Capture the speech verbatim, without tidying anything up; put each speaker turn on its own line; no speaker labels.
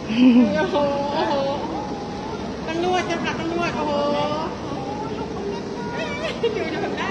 โอ้โหโอ้โหตำรวจจะพาตำรวจโอ้โหดูดูได้